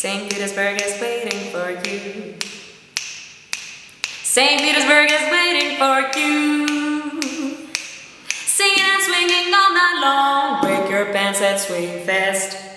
Saint Petersburg is waiting for you. Saint Petersburg is waiting for you. Singing and swinging all night long. Break your pants at Swing Fest.